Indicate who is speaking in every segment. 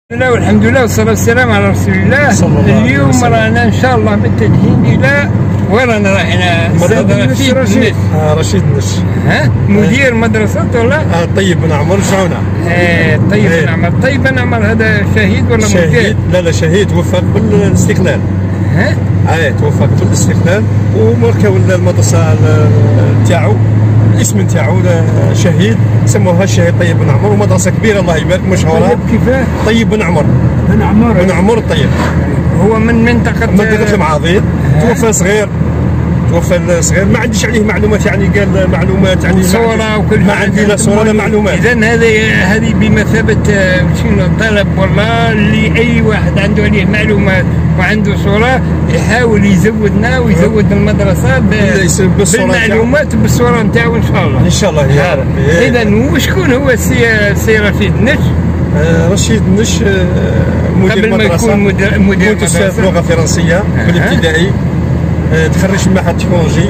Speaker 1: لا والحمد لله والصلاة والسلام على رسول الله. اليوم رانا إن شاء الله متجهين إلى ورانا رايحين رشيد النش.
Speaker 2: رشيد النش.
Speaker 1: مدير مدرسة ولا؟
Speaker 2: طيب بن عمر جعونة.
Speaker 1: طيب بن عمر. طيب بن عمر هذا شهيد ولا مدير؟
Speaker 2: شهيد. لا شهيد، توفى قبل الاستقلال. توفى قبل الاستقلال ومركب المدرسة تاعو الاسم نتاعو شهيد، سموها الشهيد طيب بن عمر، ومدرسه كبيره الله يبارك مشهوره.
Speaker 1: طيب كيفاه؟
Speaker 2: طيب بن عمر. بن عمر الطيب.
Speaker 1: هو من منطقه
Speaker 2: المعاضيد. توفى صغير. ما عنديش عليه معلومات، يعني قال معلومات يعني
Speaker 1: صوره وكل
Speaker 2: ما عندي لا صوره لا معلومات.
Speaker 1: اذا هذه بمثابه شنو طلب والله اللي اي واحد عنده عليه معلومات وعنده صوره يحاول يزودنا ويزود المدرسه بالمعلومات بالصوره نتاعو ان شاء الله.
Speaker 2: ان شاء الله يا ربي.
Speaker 1: اذا وشكون هو السي رشيد النش؟
Speaker 2: رشيد النش مدير مدرسه،
Speaker 1: قبل ما يكون مدير
Speaker 2: مدرسه لغه فرنسيه في الابتدائي. تخرج من معهد تكنولوجي.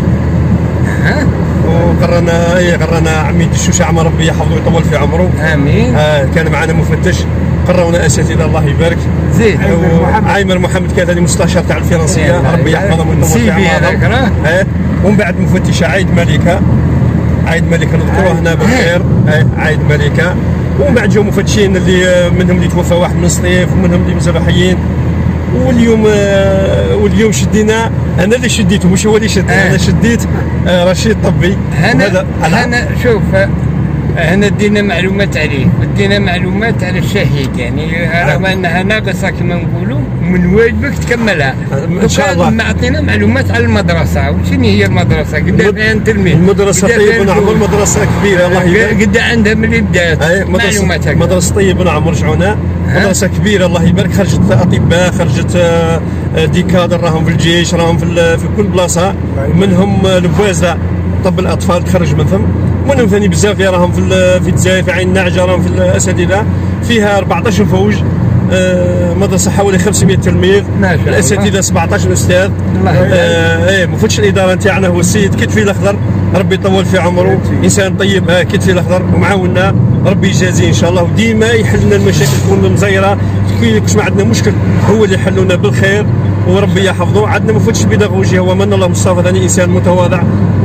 Speaker 2: وقرانا عميد الشوشة عمر ربي يحفظه ويطول في عمره.
Speaker 1: امين.
Speaker 2: كان معنا مفتش، قراونا اساتذه الله يبارك.
Speaker 1: زين.
Speaker 2: عايمر محمد كان هذه مستشار تاع الفرنسيه ربي يحفظه ويطول في عمره. ومن بعد مفتشه عايد ملكه نذكروه هنا بالخير. عايد ملكه. ومن بعد جاو مفتشين اللي منهم اللي توفى واحد من الصيف ومنهم اللي مازالوا حيين. واليوم شدينا، انا اللي شديته مش هو اللي شد. انا شديت رشيد طبي.
Speaker 1: انا شوف هنا دينا معلومات عليه ودينا معلومات على الشهيد، يعني رغم انها ناقصه كما نقولوا من واجبك تكملها
Speaker 2: ان شاء الله.
Speaker 1: معطينا معلومات على المدرسه، وشنو هي المدرسه؟ قد فيها تلميذ؟
Speaker 2: المدرسه طيب بن عمر مدرسه كبيره الله يبارك.
Speaker 1: قد عندها من البدايات معلومات هكذا.
Speaker 2: مدرسه طيب بن عمر جعونه مدرسه كبيره الله يبارك، خرجت اطباء، خرجت ديكادر راهم في الجيش، راهم في كل بلاصه، منهم البوازه طب الاطفال تخرج من ثم، منهم ثاني بزاف راهم في الجزائر، في عين النعجه راهم في الاساتذه، فيها 14 فوج. مدرسه حوالي 500 تلميذ، الاساتذه 17 استاذ. مفتش الاداره نتاعنا هو السيد كتفي الاخضر ربي يطول في عمره، انسان طيب. كتفي الاخضر ومعاوننا ربي يجازيه ان شاء الله، وديما يحل لنا المشاكل تكون مزيره، كيش ما عندنا مشكل هو اللي يحلونا بالخير وربي يحفظه. عندنا مفتش البيداغوجي هو من الله مصطفى ثاني، انسان متواضع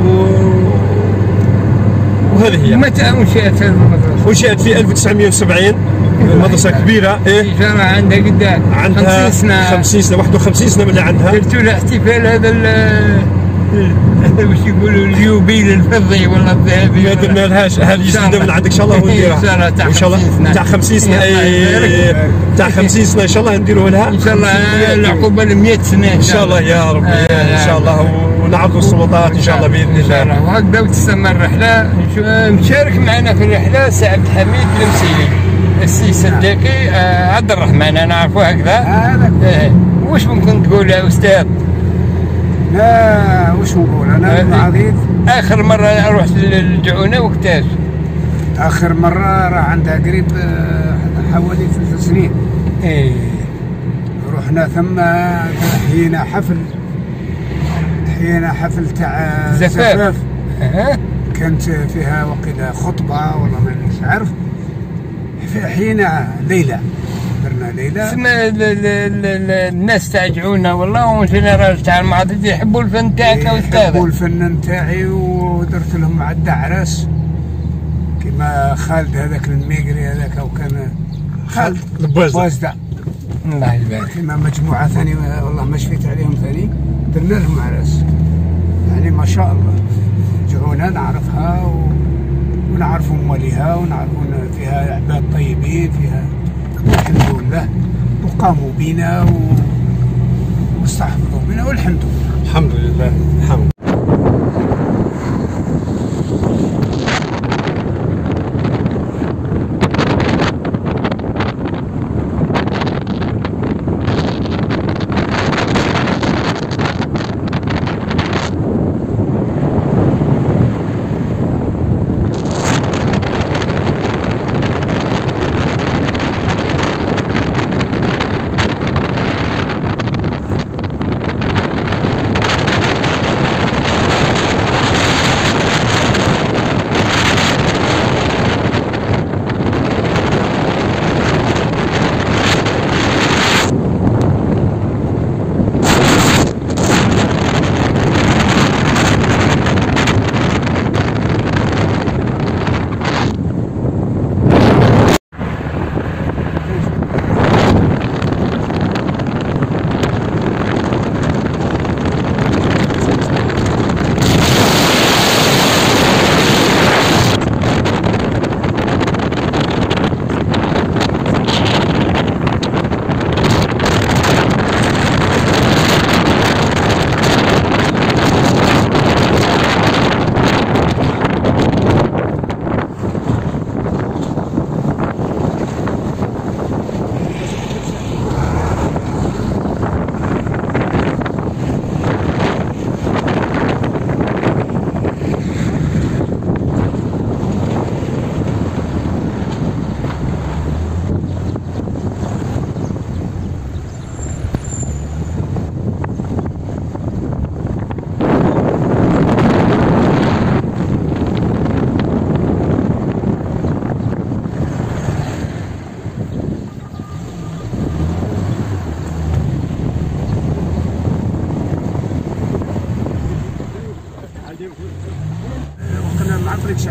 Speaker 2: وهذه هي.
Speaker 1: متى انشئت المدرسه؟
Speaker 2: انشئت في 1970. مدرسة كبيرة.
Speaker 1: الإشارة عندها قد؟
Speaker 2: عندها 50 سنة 51 سنة من اللي عندها.
Speaker 1: درتوا له احتفال هذا واش يقولوا اليوبيل الفضي ولا الذهبي؟
Speaker 2: ما درنا لهاش، هذه جديدة من عندك ان شاء الله ونديرها. ان شاء الله تاع 50 سنة. تاع 50 سنة ان شاء الله نديروها لها.
Speaker 1: ان شاء الله العقوبة ل 100 سنة
Speaker 2: ان شاء الله يا ربي. ان شاء الله ونعرضوا السلطات ان شاء الله باذن الله.
Speaker 1: وهكذا وتستمر الرحلة. مشارك معنا في الرحلة سي عبد الحميد المسيلي، السي صديقي عبد الرحمن، انا نعرفه هكذا. واش ممكن تقول يا استاذ؟
Speaker 3: لا واش نقول انا العظيم.
Speaker 1: اخر مرة رحت للجعونة وقتاش؟
Speaker 3: اخر مرة راه عندها قريب حوالي 3 سنين. رحنا ثم حيينا حفل تاع زفاف. كانت فيها وقيله خطبة والله مانيش عارف. حيينا ليلة، درنا ليلة.
Speaker 1: الناس تاع جعونة والله اون جينيرال تاع المعاضد يحبوا الفن تاعك يا استاذ.
Speaker 3: يحبوا الفن تاعي، ودرت لهم عدة عراس كيما خالد هذاك الميقري هذاك، وكان خالد البوازدة
Speaker 1: الله يبارك،
Speaker 3: كيما مجموعة ثاني والله ما شفيت عليهم ثاني، درنا لهم عراس. يعني ما شاء الله جعونة نعرفها ونعرف مواليها، ونعرفون فيها عباد طيبين فيها الحمد لله، وقاموا بنا واستحفظوا بنا والحمد لله.
Speaker 2: الحمد لله. الحمد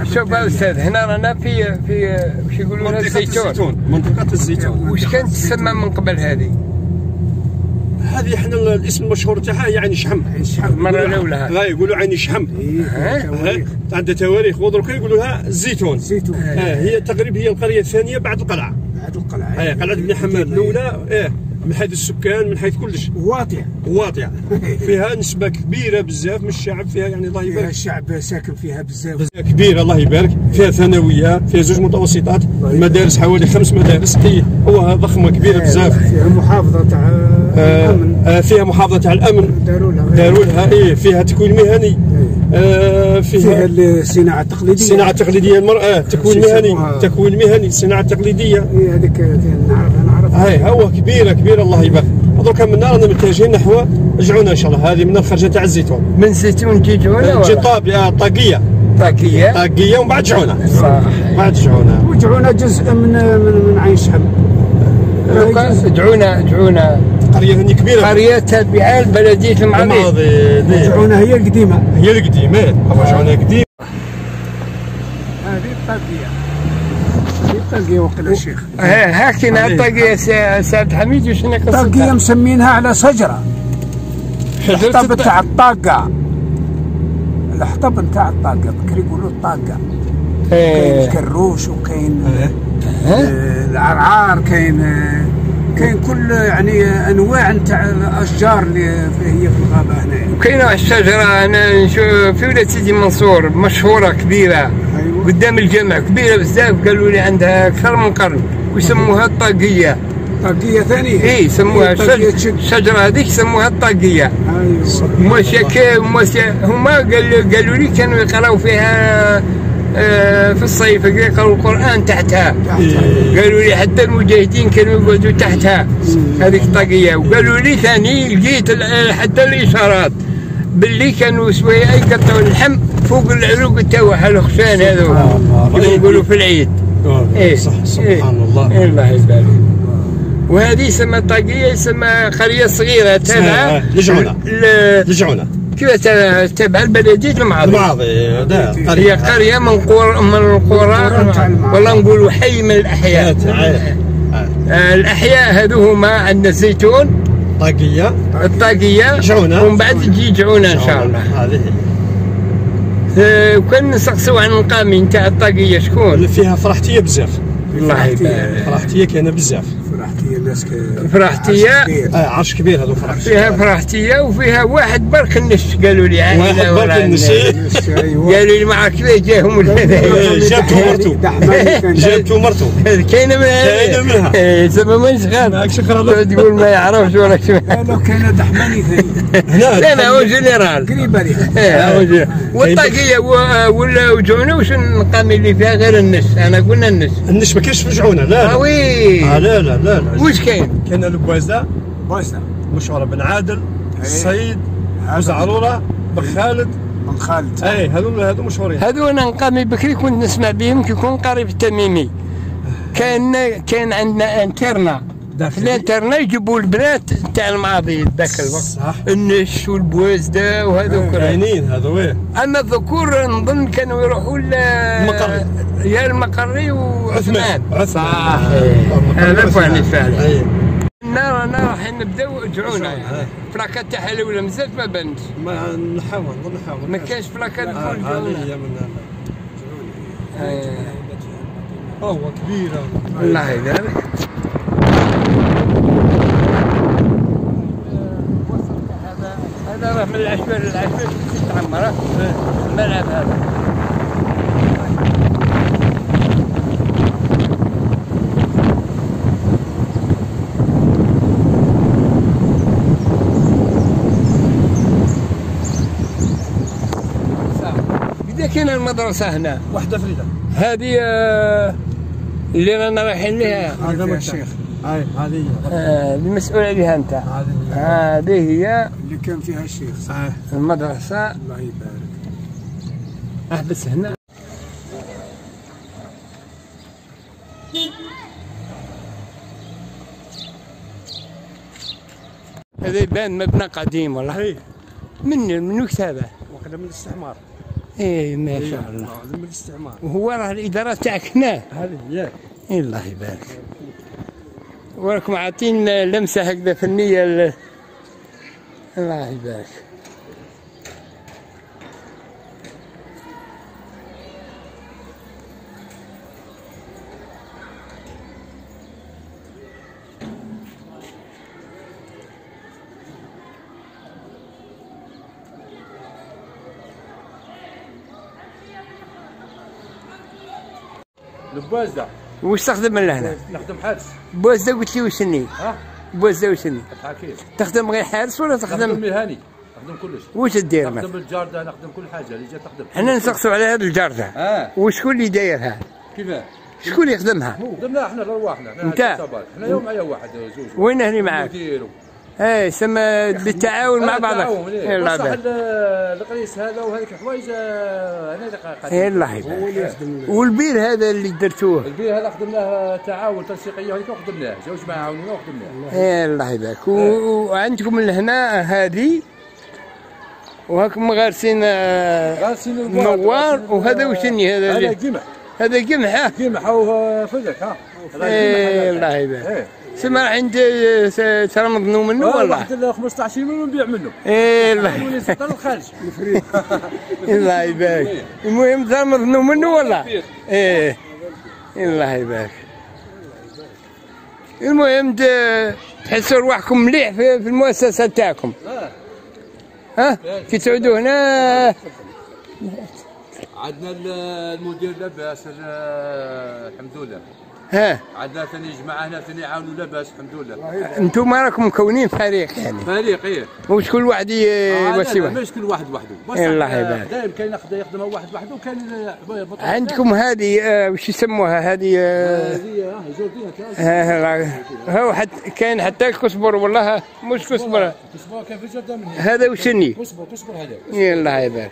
Speaker 1: شوف استاذ، هنا رانا في وش يقولوا لها الزيتون.
Speaker 2: منطقة الزيتون.
Speaker 1: وش كانت تسمى من قبل هذه؟
Speaker 2: هذه احنا الاسم المشهور تاعها يعني شحم.
Speaker 1: المرة الأولى
Speaker 2: لا يقولوا عين شحم. عندها تواريخ ودرك يقولوا لها الزيتون. هي تقريبا هي القرية الثانية بعد القلعة. قلعة بن حماد الأولى من حيث السكان من حيث كلش واطية فيها نسبة كبيرة بزاف من الشعب فيها يعني الله يبارك.
Speaker 3: فيها الشعب ساكن فيها بزاف
Speaker 2: كبيرة الله يبارك. فيها ثانوية، فيها 2 متوسطات، مدارس حوالي 5 مدارس هو ضخمة كبيرة بزاف.
Speaker 3: فيها محافظة تاع الأمن.
Speaker 2: فيها محافظة تاع الأمن داروا لها فيها تكوين مهني.
Speaker 3: فيها الصناعة التقليدية.
Speaker 2: الصناعة التقليدية المرأة، تكوين مهني، الصناعة التقليدية.
Speaker 3: هذيك نعرفها.
Speaker 2: هو كبيرة الله يبارك. دركا من رانا متجهين نحو جعونة ان شاء الله. هذه من الخرجة تاع الزيتون.
Speaker 1: من زيتون تجي جعونة
Speaker 2: تجي طاقية ومن بعد جعونة.
Speaker 1: صح.
Speaker 2: بعد جعونة.
Speaker 3: وجعونة جزء من عين شحم.
Speaker 1: جعونة
Speaker 2: قرية ثانية كبيرة.
Speaker 1: قرية تابعة لبلدية المعاضي.
Speaker 3: جعونة هي القديمة.
Speaker 2: جعونة قديمة.
Speaker 3: هذه الطاقية وقيلا الشيخ.
Speaker 1: هاكينا الطاقية سعد حميد وشنو قصتها؟
Speaker 3: الطاقية مسمينها على شجرة. الحطب تاع الطاقة. الحطب نتاع الطاقة بكري يقولوا الطاقة. كاين الكروش وكاين العرعار، كاين كل يعني انواع نتاع الاشجار اللي هي في الغابه هنا.
Speaker 1: وكاينه واحد الشجره انا نشوف في ولاد سيدي منصور مشهوره كبيره. أيوة. قدام الجامع كبيره بزاف، قالوا لي عندها اكثر من قرن ويسموها الطاقيه.
Speaker 3: طاقيه ثانيه؟
Speaker 1: يسموها الشجره هذيك يسموها الطاقيه. ايوه. هما قالوا لي كانوا يقراوا فيها في الصيف يقرأوا القرآن تحتها. قالوا لي حتى المجاهدين كانوا يقعدوا تحتها هذيك الطاقية. وقالوا لي ثاني لقيت حتى الإشارات باللي كانوا شوية يقطعوا اللحم فوق العروق تاعها الخشان هذو يقولوا في العيد.
Speaker 2: صح سبحان الله.
Speaker 1: الله يبارك. وهذه يسمى طاقية، يسمى قرية صغيرة تابعة
Speaker 2: لجعونة.
Speaker 1: كيف تابعة لبلدية المعاضي. هي قرية من القرى ولا نقولوا حي من الأحياء. الأحياء هذو هما عندنا الزيتون، الطاقية، ومن بعد تجي جعونة إن شاء الله.
Speaker 2: هذه
Speaker 1: وكان نسقسوا عن القامي نتاع الطاقية شكون؟
Speaker 2: اللي فيها فرحتية بزاف.
Speaker 1: الله يبارك.
Speaker 2: فرحتية كاينة بزاف.
Speaker 1: فرحتية
Speaker 2: عرش كبير هذو
Speaker 1: فيها فرحتية وفيها واحد برك النش. قالوا لي
Speaker 2: واحد برك النش.
Speaker 1: قالوا لي معك كيف جاهم
Speaker 2: جابتو مرتو
Speaker 1: كاينه منها زعما ما يشغل تقول ما يعرفش ولا شو.
Speaker 3: لو كان دحماني ثاني
Speaker 1: لا هو جنرال
Speaker 3: قريبه ليه.
Speaker 1: والطاقيه ولا وجعونه وش نقامي اللي فيها غير النش. انا قلنا النش
Speaker 2: ما كاينش في جعونه. لا لا
Speaker 1: واش كاين؟
Speaker 2: كاين البوازده مشهوره بن عادل، السيد، زعرورة، بن خالد. هذو مشهورين.
Speaker 1: هذو انا نقامي بكري كنت نسمع بهم كي يكون قريب التميمي. كان عندنا انترنا في الانترنا يجيبوا البنات تاع الماضي ذاك الوقت. النش والبوازده وهذو
Speaker 2: كاينين هذو.
Speaker 1: اما الذكور نظن كانوا يروحوا
Speaker 2: المقري.
Speaker 1: يا المقري وعثمان.
Speaker 2: صح.
Speaker 1: هذا فعلا فعلا. رانا رايحين نبداو جعونة. فلاكات تاعها الاولى مازالت ما بانتش.
Speaker 2: ما نحاول
Speaker 1: ما كاينش فلاكات فوق جعونة.
Speaker 2: هو كبيرة.
Speaker 1: الله يبارك. هذا راه من العشوائي للعشوائي تعمر الملعب هذا. كاين المدرسة هنا
Speaker 2: واحدة فريدة.
Speaker 1: هذه اللي رانا رايحين لها.
Speaker 3: هذا الشيخ.
Speaker 2: هذه
Speaker 1: المسؤول عليها أنت. هذه هي
Speaker 3: اللي كان فيها الشيخ.
Speaker 2: صحيح.
Speaker 1: المدرسة.
Speaker 3: الله يبارك.
Speaker 1: بس هنا هذا يبان مبنى قديم والله. منو كتابه؟
Speaker 2: وقت من الاستعمار.
Speaker 1: ايه ما شاء الله.
Speaker 2: من الاستعمار.
Speaker 1: وهو راه الاداره تاعك هنا.
Speaker 2: هذه ياك.
Speaker 1: الله يبارك. وراكم عاطين لمسه هكذا فنيه. الله يبارك.
Speaker 2: البوازده.
Speaker 1: واش تخدم من لهنا؟
Speaker 2: نخدم حارس.
Speaker 1: بوازده قلت لي وشني؟
Speaker 2: ها؟
Speaker 1: بوازده وشني؟
Speaker 2: حكيم.
Speaker 1: تخدم غير حارس ولا تخدم؟
Speaker 2: نخدم مهني، نخدم كلش.
Speaker 1: واش دير مثلا؟
Speaker 2: نخدم الجارده، نخدم كل حاجه اللي جات تخدم.
Speaker 1: حنا نسقسوا على هذه الجارده. وشكون اللي دايرها؟
Speaker 2: كيفاه؟
Speaker 1: شكون اللي يخدمها؟
Speaker 2: خدمناها احنا لرواحنا.
Speaker 1: انت؟
Speaker 2: احنا يوم معايا واحد زوج.
Speaker 1: وين هني معاك؟ يسمى بالتعاون مع بعضك.
Speaker 2: الله يبارك. القريص هذا وهذيك الحوايج انا
Speaker 1: الله يبارك. والبير هذا اللي درتوه؟
Speaker 2: البير هذا خدمناه تعاون تنسيقيه هذيك وخدمناه، جوج معاونين وخدمناه.
Speaker 1: الله يبارك. وعندكم لهنا هذه وهاكم غارسين نوار. وهذا وشني هذا؟
Speaker 2: هذا قمح.
Speaker 1: هذا قمح.
Speaker 2: قمح وفلك ها.
Speaker 1: الله يبارك. سما راح عند ترمضنوا منه ولا؟
Speaker 2: واحد 15 يوم نبيع منه.
Speaker 1: الله
Speaker 2: يبارك. الخارج.
Speaker 1: الله يبارك. المهم ترمضنوا منه ولا؟ الله يبارك. المهم تحسوا رواحكم مليح في المؤسسه تاعكم. ها؟ كي تعودوا هنا
Speaker 2: عندنا المدير لاباس الحمد لله. عندنا ثاني جماعه هنا ثاني يعاونوا لاباس الحمد لله.
Speaker 1: انتم راكم مكونين فريق يعني؟
Speaker 2: فريق ايه.
Speaker 1: مش كل واحد يوسي واحد؟
Speaker 2: مش كل واحد وحده.
Speaker 1: الله يبارك.
Speaker 2: دائما كاين يخدمها واحد وحده وكاين
Speaker 1: عندكم هذه وش يسموها هذه؟
Speaker 2: جوردينا.
Speaker 1: كاين حتى الكسبر والله مش كسبر.
Speaker 2: كسبر كان في جردة
Speaker 1: هذا وشني؟
Speaker 2: كسبر هذا.
Speaker 1: الله يبارك.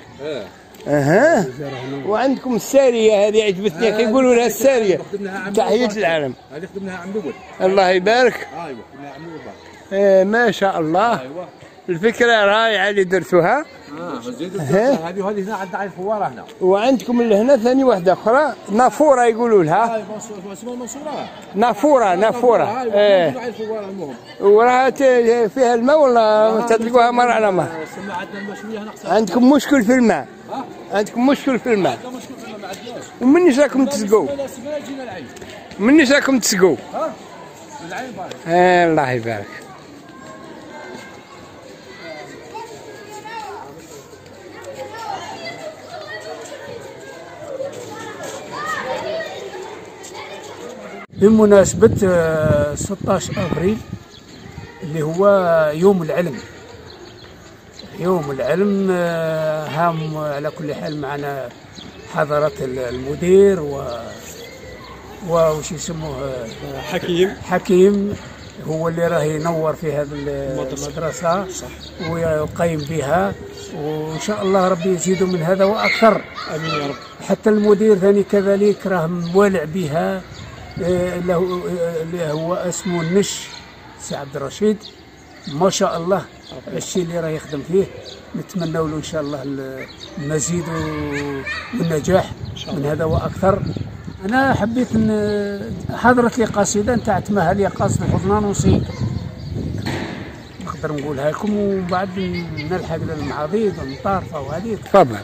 Speaker 1: وعندكم الساريه هذه عجبتني كيقولوا لها الساريه تحيه العالم.
Speaker 2: هذه خدمناها عام الاول.
Speaker 1: الله يبارك.
Speaker 2: ايوه خدمناها عام الاول.
Speaker 1: ما شاء الله.
Speaker 2: ايوه
Speaker 1: الفكره رائعه اللي درتوها.
Speaker 2: هذه هنا عندنا على الفواره هنا.
Speaker 1: وعندكم لهنا ثاني واحده اخرى نافوره يقولوا لها.
Speaker 2: اسمها منصوره.
Speaker 1: نافوره. وراها فيها الماء ولا تطلقوها مره على مره؟ عندكم مشكل في الماء؟ عندكم مشكل في الماء؟
Speaker 2: عندنا مشكل في الماء ما عندناش.
Speaker 1: ومنيش راكم تسقوا؟
Speaker 2: جينا العين.
Speaker 1: منيش راكم تسقوا؟
Speaker 2: من العين بارك.
Speaker 1: الله يبارك.
Speaker 3: بمناسبة 16 أبريل اللي هو يوم العلم. يوم العلم هام على كل حال معنا حضرة المدير وش يسموه حكيم هو اللي راه ينور في هذه المدرسة ويقيم بها، وإن شاء الله ربي يزيدوا من هذا وأكثر.
Speaker 2: آمين يا رب.
Speaker 3: حتى المدير ثاني كذلك راه موالع بها، اللي هو اسمه النش سي عبد الرشيد ما شاء الله. الشيء اللي راه يخدم فيه نتمنى له ان شاء الله المزيد والنجاح من هذا واكثر. انا حبيت حضرت لي قصيده نتاع تمها لي قاصد الحضنان وصيد، نقدر نقولها لكم ومن بعد نلحق للمعاضيد والمطارفه وهذيك.
Speaker 1: تفضل.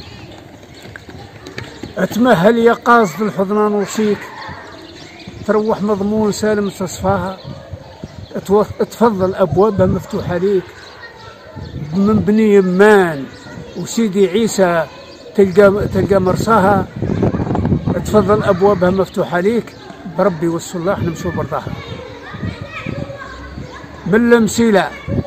Speaker 3: اتمهل يا قاصد الحضنان وصيك، تروح مضمون سالم تصفاها، تفضل ابوابها مفتوحه ليك، من بني يمان وسيدي عيسى تلقى مرصاها، تفضل ابوابها مفتوحه ليك، بربي والصلاح نمشوا برضاها. من المسيله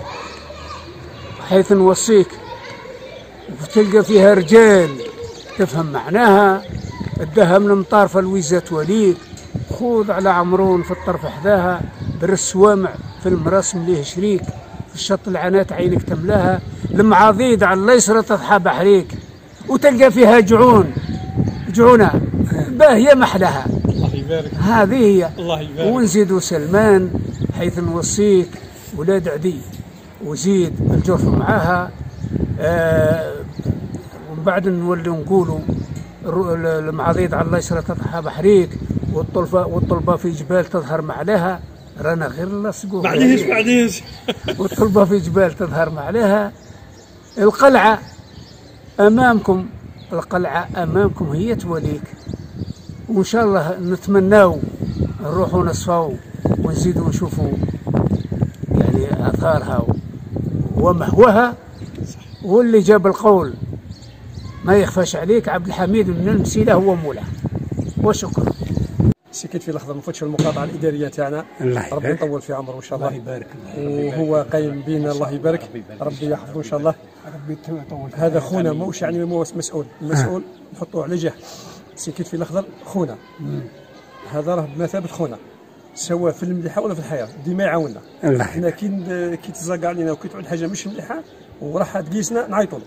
Speaker 3: حيث نوصيك وتلقى فيها رجال تفهم معناها، اداها من مطارفه الويزات وليك، خوض على عمرون في الطرف حداها، بالسوامع في المرسم ليه شريك، في الشط العنات عينك تملاها، المعاضيد على اليسرى تضحى بحريك، وتلقى فيها جعونه باهيه محلاها.
Speaker 2: الله يبارك.
Speaker 3: هذه هي.
Speaker 2: الله يبارك.
Speaker 3: ونزيدوا سلمان حيث نوصيك، ولاد عدي وزيد الجرف معاها، ومن وبعد نولي نقولوا المعاضيد على اليسرى تضحى بحريك، والطلبه في جبال تظهر معلها، رانا غير لصقوا
Speaker 2: معليش
Speaker 3: والطلبه في جبال تظهر معلها. القلعه امامكم، القلعه امامكم هي توليك، وان شاء الله نتمناو نروحوا نصفاو ونزيدوا نشوفوا يعني اثارها ومحوها. واللي جاب القول ما يخفاش عليك، عبد الحميد بن المسيله هو موله. وشكرا.
Speaker 2: سكت في لحظه ما فوتش المقاطعه الاداريه تاعنا، ربي يطول في عمره ان شاء الله.
Speaker 1: الله يبارك.
Speaker 2: وهو قايم بينا، الله يبارك، ربي يحفظه ان شاء الله.
Speaker 3: ربي يطول.
Speaker 2: هذا خونا، موش يعني مو مسؤول، المسؤول نحطوه على جهه. سكت في الاخضر خونا، هذا راه بمثابه خونا، سواء في المليحه ولا في الحياه، ديما يعاوننا. احنا كي تزقع علينا وكي تعود حاجه مش مليحه وراح تقيسنا نعيطوا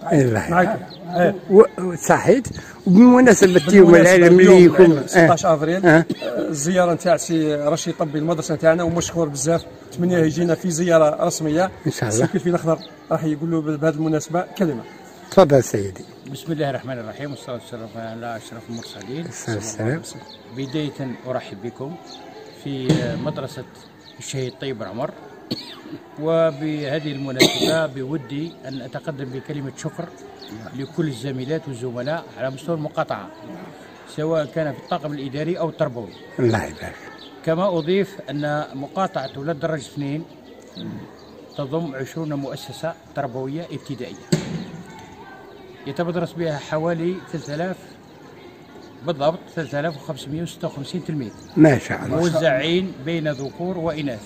Speaker 1: صحيت. وبمناسبه اليوم العالمي ليكم
Speaker 2: 16 افريل الزياره نتاع سي رشيد طبي المدرسه نتاعنا، ومشكور بزاف، نتمنى يجينا في زياره رسميه
Speaker 1: ان شاء الله.
Speaker 2: سكت في الاخضر راح يقول له بهذه المناسبه كلمه.
Speaker 1: تفضل سيدي.
Speaker 4: بسم الله الرحمن الرحيم، والصلاة والسلام على أشرف المرسلين.
Speaker 1: السلام.
Speaker 4: بداية أرحب بكم في مدرسة الشهيد طيب العمر، وبهذه المناسبة بودي أن أتقدم بكلمة شكر لكل الزميلات والزملاء على مستوى المقاطعة، سواء كان في الطاقم الإداري أو التربوي.
Speaker 1: الله يبارك.
Speaker 4: كما أضيف أن مقاطعة ولاد درجة 2 تضم 20 مؤسسة تربوية ابتدائية، يتمدرس بها حوالي 3000 بالضبط 3556 تلميذ،
Speaker 1: ما شاء الله،
Speaker 4: موزعين بين ذكور وإناث،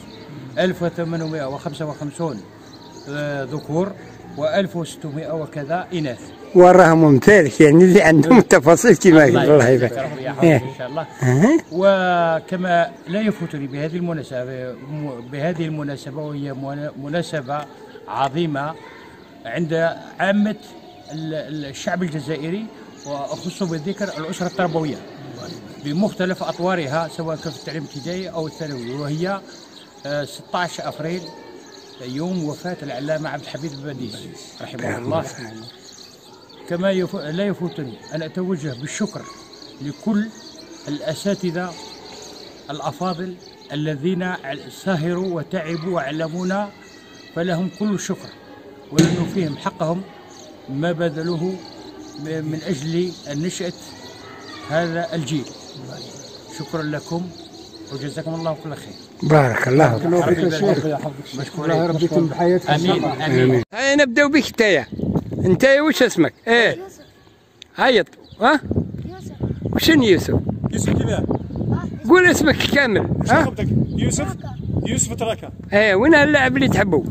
Speaker 4: 1855 ذكور و1600 وكذا إناث.
Speaker 1: وراهم ممتاز يعني اللي عندهم تفاصيل كما الله يبارك
Speaker 4: إن شاء الله. وكما لا يفوتني بهذه المناسبة وهي مناسبة عظيمة عند عامة الشعب الجزائري، وأخص بالذكر الأسرة التربوية بمختلف أطوارها، سواء كان في التعليم الابتدائي أو الثانوي، وهي 16 أفريل يوم وفاة العلامة عبد الحميد الباديس رحمه الله. كما لا يفوتني أن أتوجه بالشكر لكل الأساتذة الأفاضل الذين سهروا وتعبوا وعلمونا، فلهم كل الشكر، ولن نوفيهم حقهم ما بذلوه من أجل نشأة هذا الجيل. شكرا لكم وجزاكم الله كل خير.
Speaker 1: بارك الله
Speaker 3: فيك يا شيخ. الله يربيكم بحياتكم.
Speaker 4: امين امين.
Speaker 1: هيا نبداو بك انتيا وش اسمك؟ ايه هيا ها وشن يوسف؟
Speaker 2: يوسف كيفاه؟
Speaker 1: قول اسمك كامل. ها
Speaker 2: يوسف تراكا.
Speaker 1: ايه وين اللاعب اللي تحبوا؟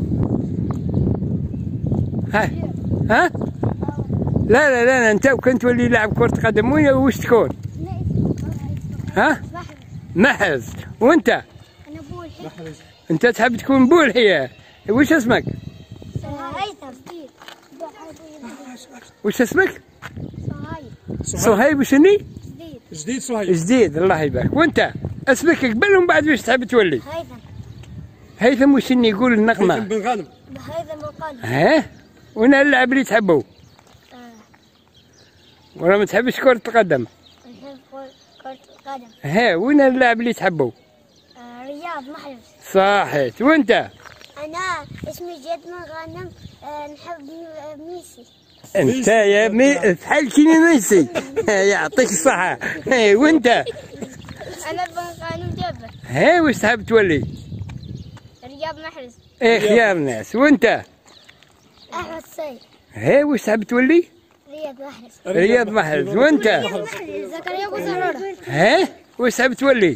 Speaker 1: ها لا انت كنت تولي لاعب كرة قدم وش تكون؟ ها؟ محرز. وانت؟
Speaker 5: انا بول.
Speaker 1: انت تحب تكون بول هي. وش اسمك؟ وش اسمك؟ صهيب. وشني؟
Speaker 2: جديد صهيب.
Speaker 1: جديد الله يبارك. وانت اسمك قبل ومن بعد وش تحب تولي؟ هيثم. وشني يقول النغمة؟
Speaker 2: هيثم بن غانم.
Speaker 5: هيثم بن غانم.
Speaker 1: ها؟ وين اللاعب اللي تحبه؟ ولا ما تحبش كرة القدم؟
Speaker 5: نحب كرة القدم.
Speaker 1: ها وين اللاعب اللي تحبه؟
Speaker 5: رياض محرز.
Speaker 1: صحيت. وانت؟
Speaker 5: أنا اسمي جد بن غانم، نحب ميسي.
Speaker 1: انت يا بحال كيما ميسي. يعطيك الصحة. وانت؟
Speaker 5: أنا بن غانم جابر.
Speaker 1: ها واش تحب تولي؟
Speaker 5: رياض محرز.
Speaker 1: ايه خيار الناس. وانت؟
Speaker 5: أحمد السيد.
Speaker 1: ها واش تحب تولي؟
Speaker 5: رياض محرز.
Speaker 1: رياض محرز. وانت؟
Speaker 5: زكريا أبو زرارة.
Speaker 1: ها واش تحب تولي؟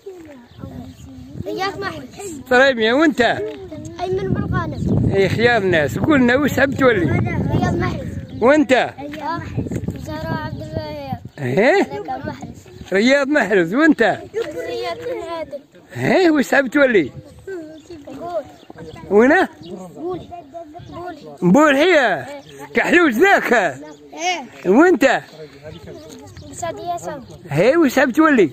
Speaker 5: رياض محرز.
Speaker 1: طيب يا وانت؟
Speaker 5: أيمن بن غانم.
Speaker 1: ايه خيار الناس. قلنا واش تحب تولي؟
Speaker 5: رياض محرز.
Speaker 1: وانت؟
Speaker 5: زهراء عبد الوهاب.
Speaker 1: ها؟
Speaker 5: محرز.
Speaker 1: رياض محرز. وانت؟
Speaker 5: رياض بن عادل.
Speaker 1: ها واش تحب تولي؟
Speaker 5: بول.
Speaker 1: وينه؟
Speaker 5: بول.
Speaker 1: مبول هي كحلوش ذاك.
Speaker 5: ايه.
Speaker 1: وانت؟
Speaker 5: سعد ياسر.
Speaker 1: هي واش تحب تولي؟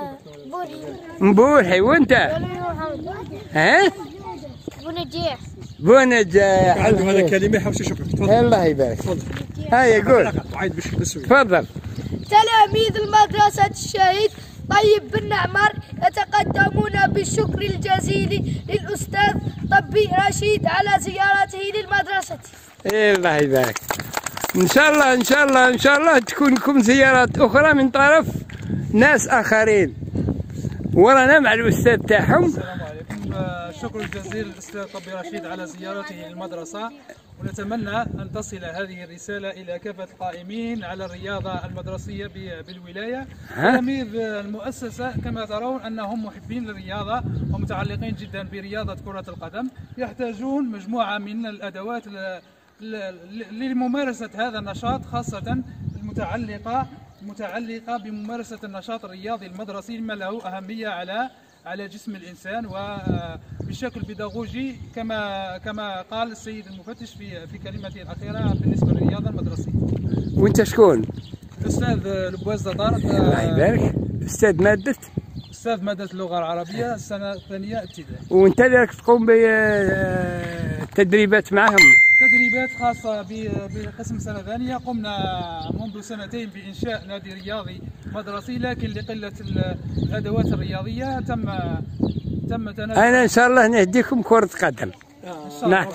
Speaker 5: بول.
Speaker 1: مبول هي. وانت؟ ها؟
Speaker 5: بو نجيح.
Speaker 1: بونج
Speaker 2: عنده هذا كلمه حاول شكرا. تفضل.
Speaker 1: الله يبارك. هيا قول. تفضل.
Speaker 6: تلاميذ المدرسة الشهيد طيب بن عمر يتقدمون بالشكر الجزيل للأستاذ طبي رشيد على زيارته للمدرسة.
Speaker 1: الله يبارك. إن شاء الله إن شاء الله إن شاء الله تكون لكم زيارات أخرى من طرف ناس آخرين. ورانا مع الأستاذ تاعهم.
Speaker 7: السلام عليكم. الشكر الجزيل للأستاذ طبي رشيد على زيارته للمدرسة، ونتمنى أن تصل هذه الرسالة إلى كافة القائمين على الرياضة المدرسية بالولاية. تلاميذ المؤسسة كما ترون أنهم محبين للرياضة ومتعلقين جدا برياضة كرة القدم، يحتاجون مجموعة من الأدوات لممارسة هذا النشاط، خاصة المتعلقة بممارسة النشاط الرياضي المدرسي مما له أهمية على جسم الإنسان وبشكل بيداغوجي كما قال السيد المفتش في كلمته الأخيرة بالنسبة للرياضة المدرسية.
Speaker 1: وأنت شكون؟
Speaker 7: الأستاذ لبواز دار.
Speaker 1: الله يبارك. أستاذ مادة
Speaker 7: اللغة العربية السنة الثانية ابتدائي.
Speaker 1: وأنت اللي راك تقوم بالتدريبات معهم؟
Speaker 7: تدريبات خاصة بقسم سنة ثانية. قمنا منذ سنتين بإنشاء نادي رياضي مدرسي، لكن لقلة الأدوات الرياضية تم تنازل.
Speaker 1: أنا إن شاء الله نهديكم كرة قدم. نعم.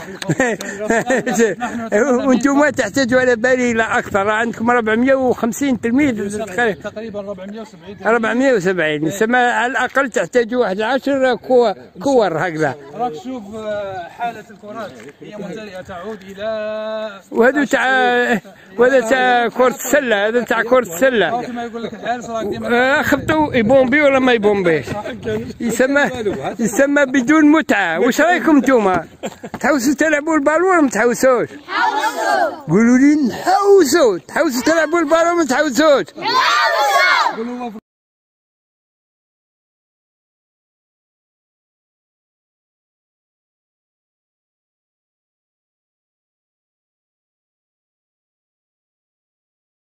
Speaker 1: وانتم تحتاجوا على بالي لا اكثر، عندكم 450 تلميذ
Speaker 7: تقريبا 470.
Speaker 1: 470 سما على الاقل تحتاجوا واحد 10 كور هكذا.
Speaker 7: راك تشوف حالة الكرات هي ممتلئة تعود إلى
Speaker 1: وهذا تاع كرة السلة. هذا تاع كرة السلة.
Speaker 7: كما يقول لك الحارس راك ديما
Speaker 1: خبطوا يبومبي ولا ما يبومبيش. يسمى بدون متعة. واش رايكم نتوما؟ تحوسوا تلعبوا البالون ولا ما تحوسوش؟
Speaker 6: نحوسوا.
Speaker 1: قولوا لي نحوسوا. تحوسوا تلعبوا البالون ولا ما تحوسوش؟
Speaker 6: نحوسوا.